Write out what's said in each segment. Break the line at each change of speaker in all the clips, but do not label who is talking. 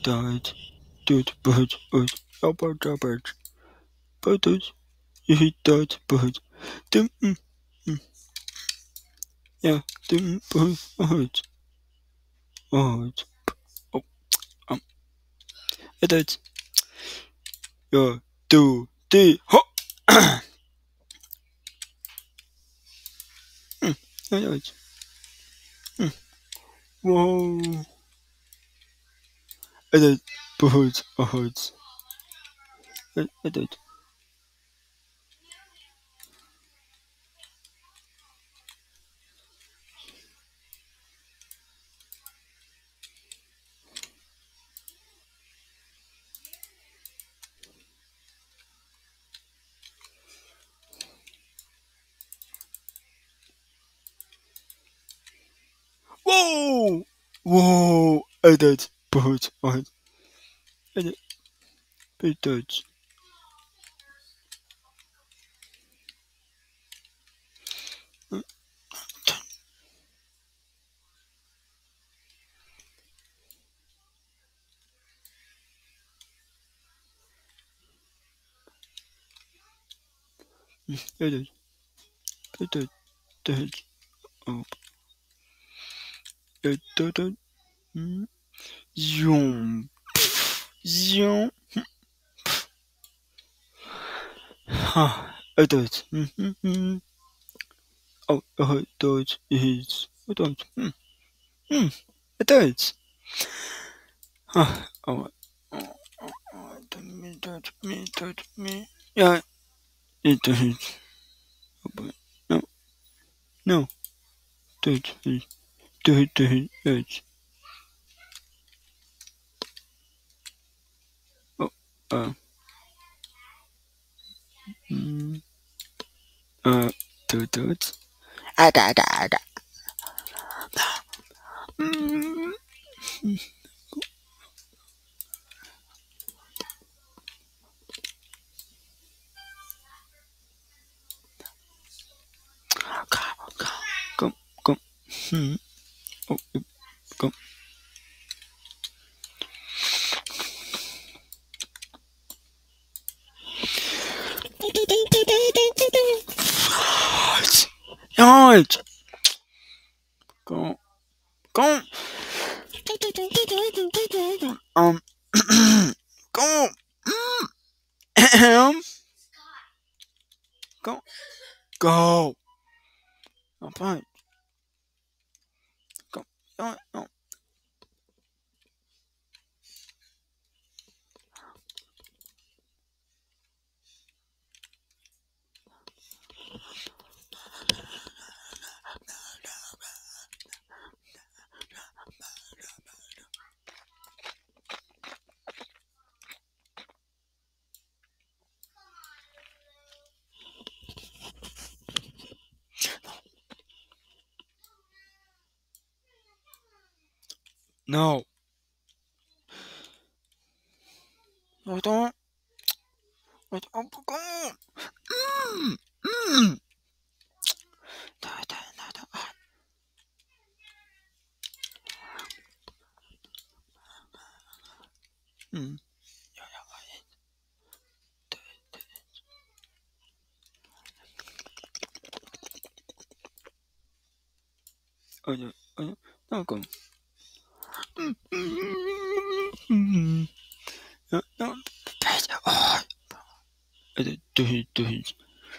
died, did but about but he died but the yeah the but oh um it is yeah do the ho it is whoa it is but it is whoa whoa it is but it is it is it is it is oh it is zoom zoom ha it is oh it is it is it is oh touch me yeah it is no no touch me touch oh uh mm, touch ada mm, come come oh come right go go um go go go oh fine go no no no don't go mm, mm. Mm. No, go. No, no. Oh, do it.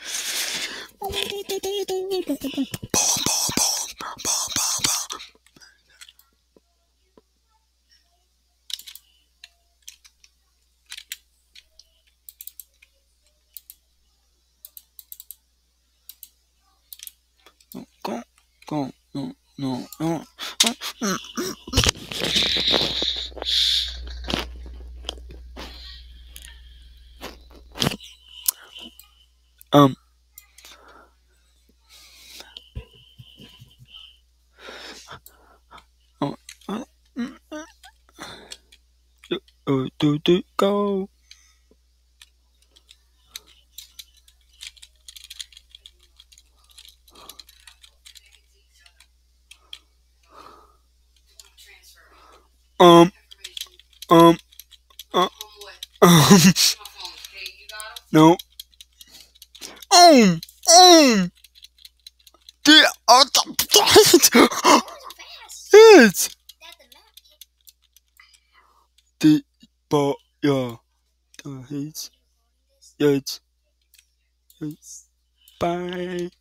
Go, go, no, no, no. Um, oh, go. Um, Um, uh, um, no. Um, um, the, yes, the, but, yeah, the, yes, yes, yes, bye.